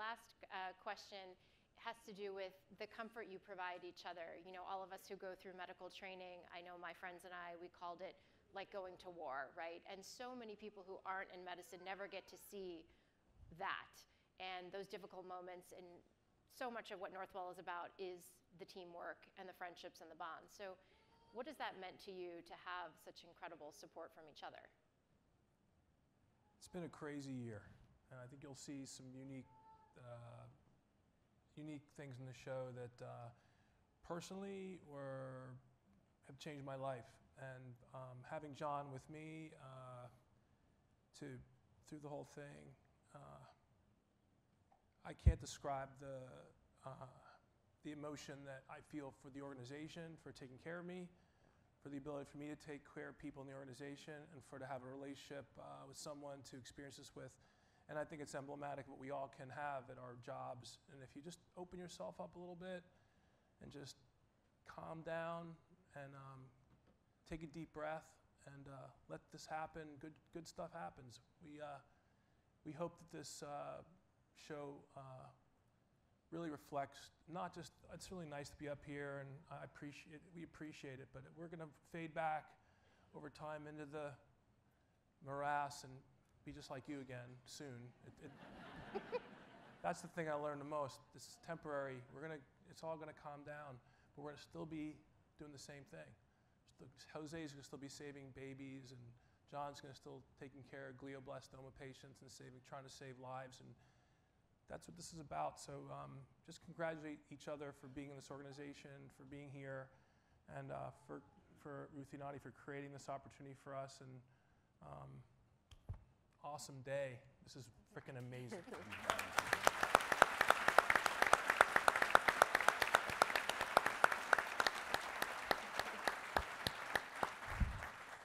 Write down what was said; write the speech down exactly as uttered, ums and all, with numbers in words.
last uh, question has to do with the comfort you provide each other. You know, all of us who go through medical training, I know my friends and I, we called it like going to war, right? And so many people who aren't in medicine never get to see that and those difficult moments. And so much of what Northwell is about is the teamwork and the friendships and the bonds. So what has that meant to you to have such incredible support from each other? It's been a crazy year, and I think you'll see some unique, uh, unique things in the show that uh, personally were, have changed my life. And um, having John with me uh, to through the whole thing, uh, I can't describe the uh, the emotion that I feel for the organization, for taking care of me, for the ability for me to take care of people in the organization, and for to have a relationship uh, with someone to experience this with. And I think it's emblematic of what we all can have at our jobs. And if you just open yourself up a little bit and just calm down and um, take a deep breath and uh, let this happen, good, good stuff happens. We, uh, we hope that this uh, show uh, really reflects not just, it's really nice to be up here and I appreciate, we appreciate it, but we're going to fade back over time into the morass and be just like you again soon. It, it, that's the thing I learned the most. This is temporary. We're gonna, it's all going to calm down, but we're going to still be doing the same thing. Jose's going to still be saving babies, and John's going to still taking care of glioblastoma patients and saving, trying to save lives, and that's what this is about. So um, just congratulate each other for being in this organization, for being here, and uh, for for Ruth Yanati for creating this opportunity for us. And um, awesome day. This is freaking amazing.